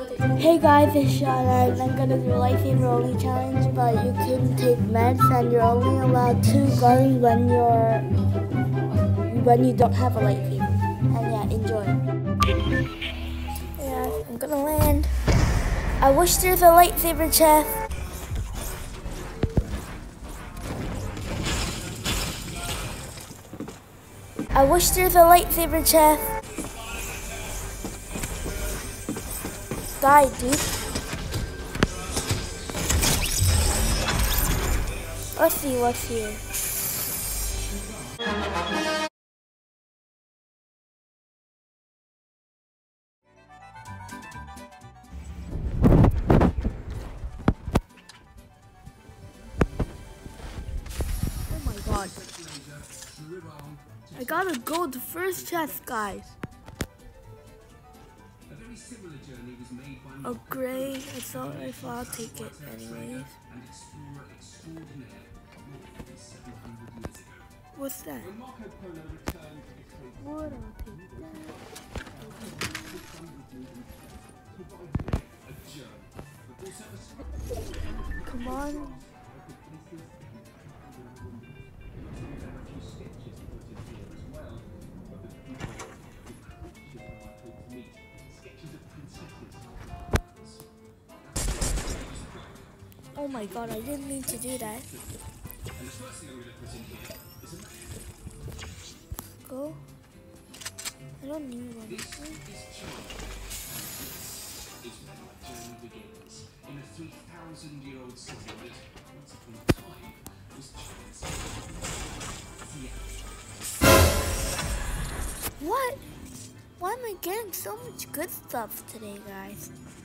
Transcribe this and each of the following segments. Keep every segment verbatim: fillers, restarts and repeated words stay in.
Hey guys, it's Sean and I'm gonna do a lightsaber only challenge, but you can take meds and you're only allowed two guns when you're when you don't have a lightsaber. And yeah, enjoy. Yeah, I'm gonna land. I wish there's a lightsaber chest. I wish there's a lightsaber chest. Die, dude. Let's see what's here. Oh my god. I gotta go to first chest, guys. Oh great, I thought if I'll take it anyways. What's that? What? I'll take that. Come on. Oh my god, I didn't mean to do that. Go. I don't need one. What? Why am I getting so much good stuff today, guys?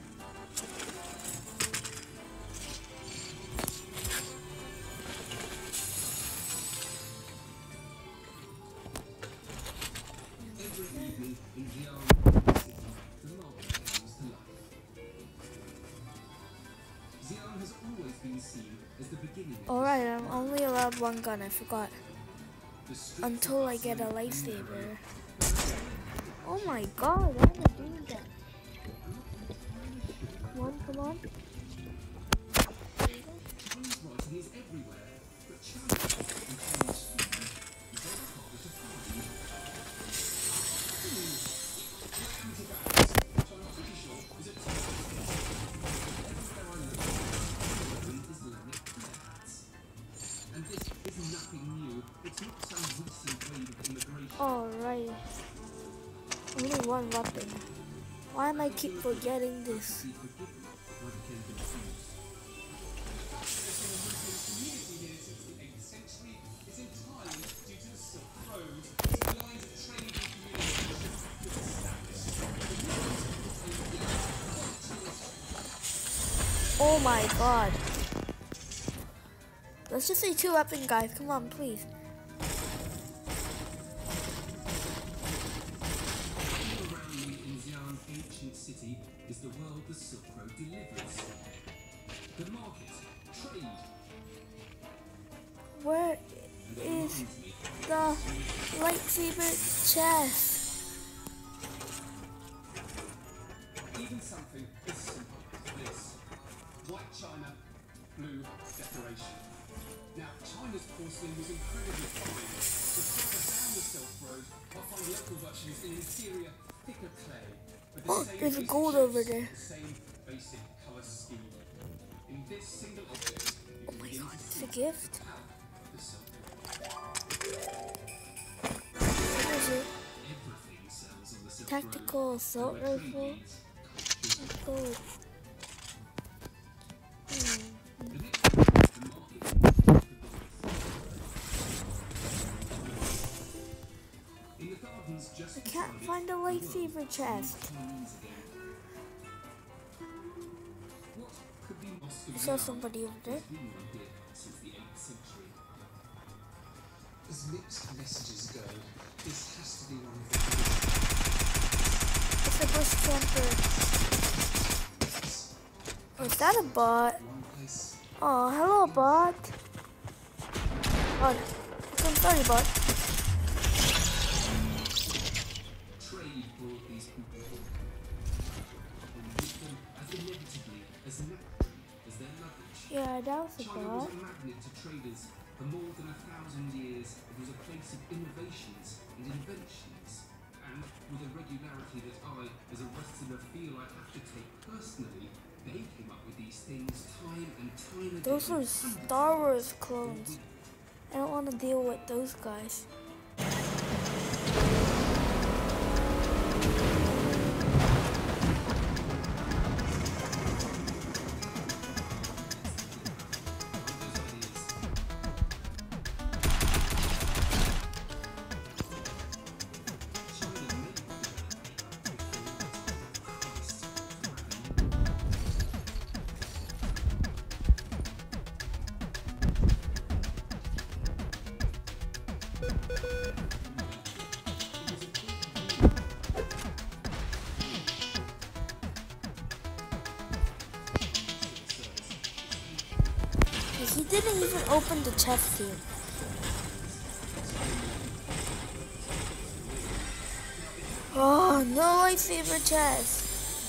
Alright, I'm only allowed one gun, I forgot. Until I get a lightsaber. Oh my god, why am I doing that? Come on, come on. Alright. Only one weapon. Why am I keep forgetting this? Oh my god. Let's just say two weapons, guys. Come on, please. City is the world the Silk Road delivers. The market, trade. Where is the lightsaber chest? Even something as simple as this. White china, blue decoration. Now, China's porcelain was incredibly fine. The further down the Silk Road, I'll find local versions in interior, thicker clay. Oh, there's a gold over there. Same basic color scheme. In this single object, oh my god, it's a gift. What is it? Tactical assault rifle. Let's go. Hmm. I can't find a lightsaber chest. I saw somebody over there. As mixed messages go, this has to be one of It's a bush camper. Oh, is that a bot? Oh, hello, bot. Oh, I'm sorry, bot. as nectar as their luggage. Yeah, that was a China bot. was a magnet to traders for more than a thousand years. It was a place of innovations and inventions. And with a regularity that I, as a Westerner, feel I have to take personally, they came up with these things time and time again. Those are Star Wars clones. I don't want to deal with those guys. He didn't even open the chest here. Oh, no, my favorite chest.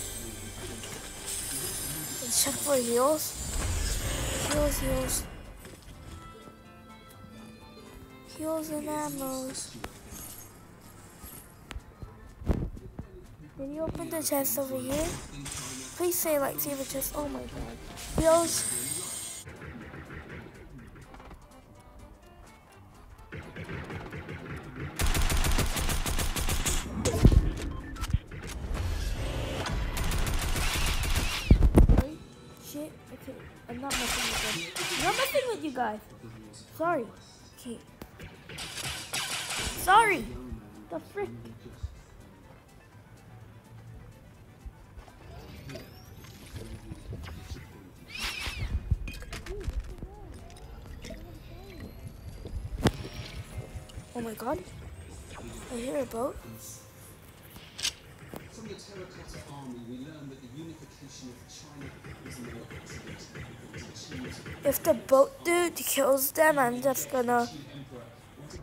Let's check for heals. Heals, heals. Heals and ammos. Did you open the chest over here? Please say lightsaber chest. Oh my god. Heals. Shit. Okay. I'm not messing with you. I'm not messing with you guys. Sorry. Okay. Sorry. The frick. Oh my god. I hear a boat. From the Terracotta Army, we learned that the unification of China was no accident. It was achieved. If the boat dude kills them, I'm just gonna... Qin Emperor wanted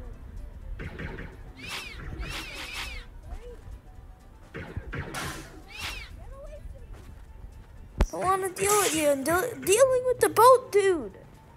I don't want to deal with you. I'm de dealing with the boat dude.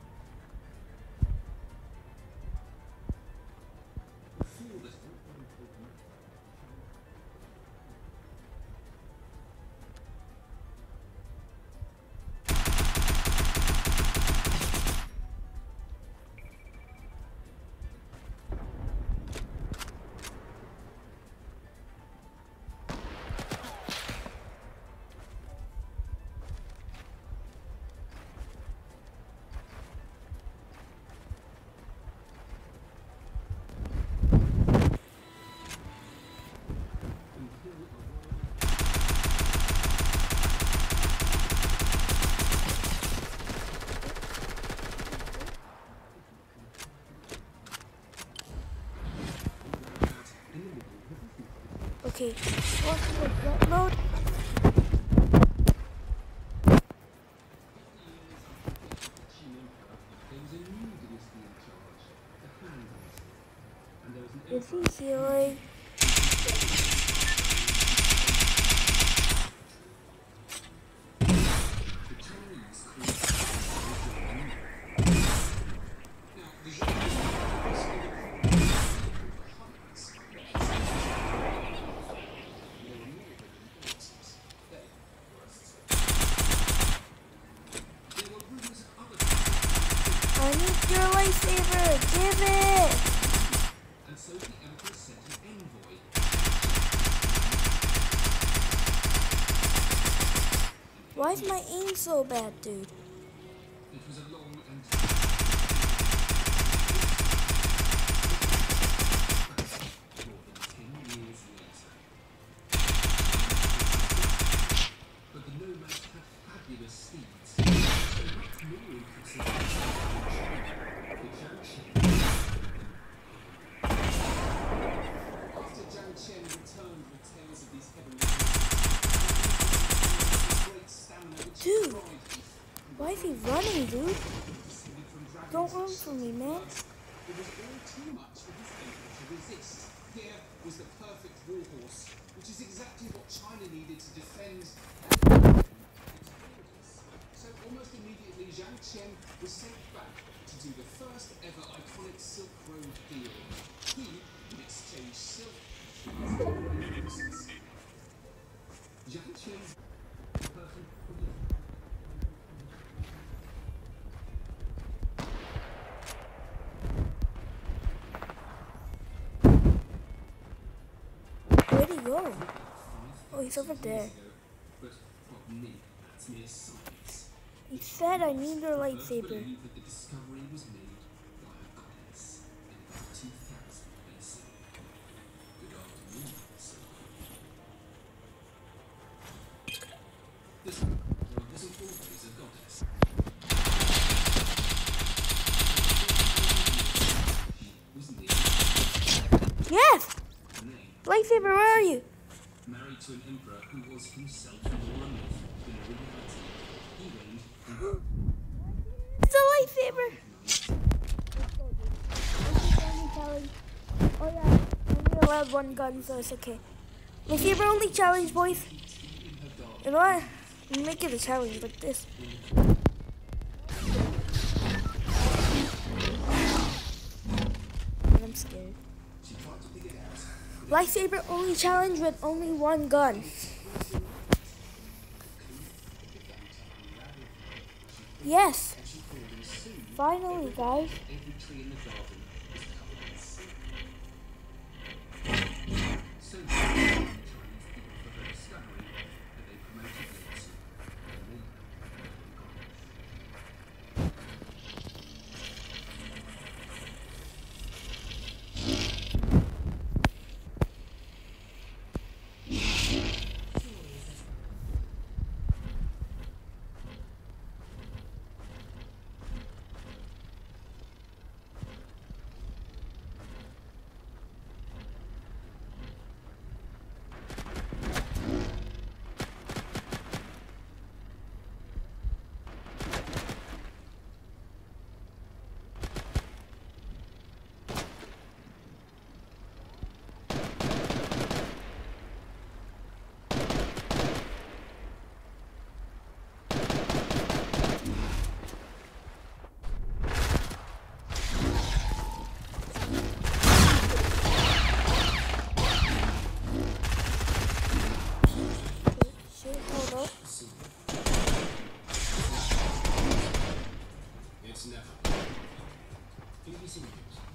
Okay, what's the jet mode? Is he healing? I need your lightsaber! Give it! And so the Emperor sent an envoy. Why is my aim so bad, dude? It was a long and more than ten years later. But the nomads had fabulous steeds. So much more in consideration the Jiang. After Jiang Chen returned with tales of these heavenly great stamina which Dude. thrived Why is he running, dude? descended from dragons. Don't run from me, man. It was all too much for his emperor to resist. Here was the perfect warhorse, which is exactly what China needed to defend. Qian was sent back to do the first ever iconic Silk Road deal. He would exchange silk for horses. Jiang Qian's person. Where'd he go? Oh, he's over there. But what me, that's mere science. He said I need your lightsaber. Believe that the discovery was made by a goddess in about two thousand B C. Good afternoon, sir. This world isn't always a goddess. Wasn't the Yes! name Lightsaber, where are you? married to an emperor who was himself more a myth than a reality. He reigned in It's a lightsaber! Oh yeah, I'm only allowed one gun, so it's okay. Lightsaber only challenge, boys. You know what? I'm make it a challenge like this. I'm scared. Lightsaber only challenge with only one gun. Yes. Finally, guys. every tree in the garden is covered in silk. So the Chinese people for her discovery, and they promoted it to the It's never. P B C News.